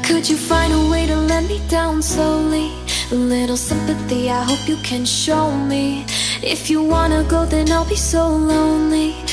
Could you find a way to let me down slowly? A little sympathy, I hope you can show me. If you wanna go, then I'll be so lonely.